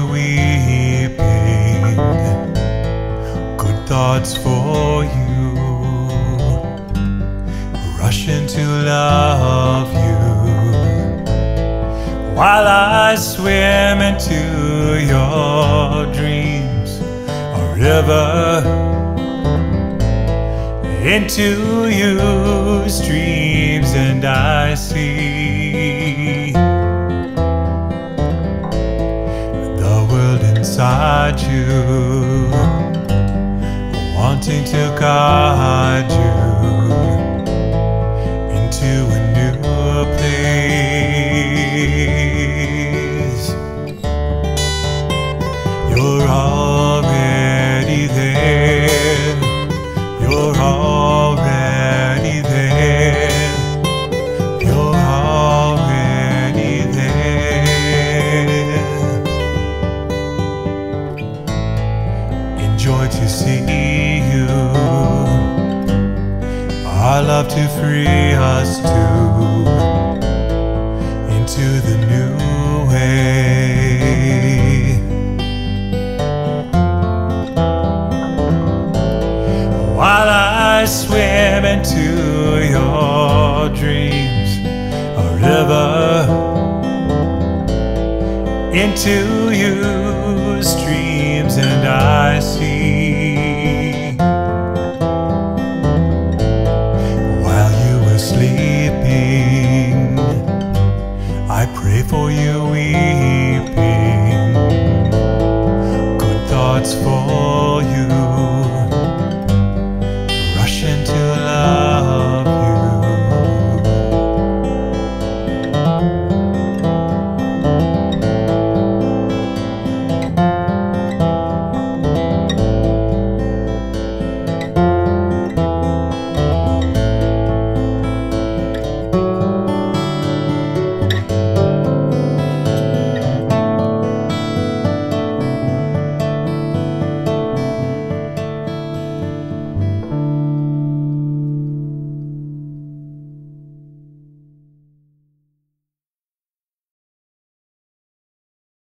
weeping, good thoughts for you, rushing to love you, while I swim into your dreams, a river, into you streams, and I see the world inside you, wanting to guide you into a new place. You're already there. You're already there. You're already there. Enjoy to see you. I love to free us too into the new way. While I swim into your dreams, a river, into you streams, and I see